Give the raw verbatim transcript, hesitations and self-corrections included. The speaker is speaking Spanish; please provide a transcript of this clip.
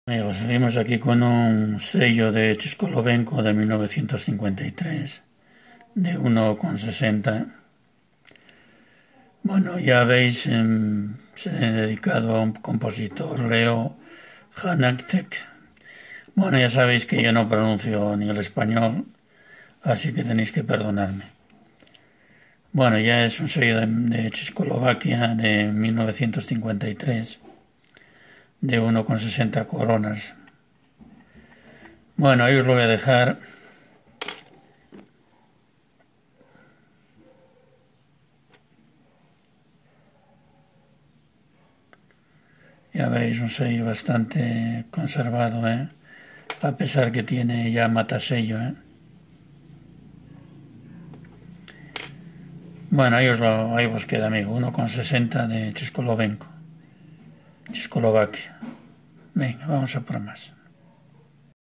Amigos, seguimos aquí con un sello de Chiscolovenco de mil novecientos cincuenta y tres, de uno coma sesenta. Bueno, ya veis, eh, se ha dedicado a un compositor, Leo Janáček. Bueno, ya sabéis que yo no pronuncio ni el español, así que tenéis que perdonarme. Bueno, ya es un sello de, de Checoslovaquia de mil novecientos cincuenta y tres, de uno coma sesenta coronas. Bueno, ahí os lo voy a dejar. Ya veis, un sello bastante conservado, ¿eh? A pesar que tiene ya matasello, ¿eh? Bueno, ahí os, lo, ahí os queda, amigo, uno coma sesenta de Checoslovenco, Checoslovaquia. Venga, vamos a por más.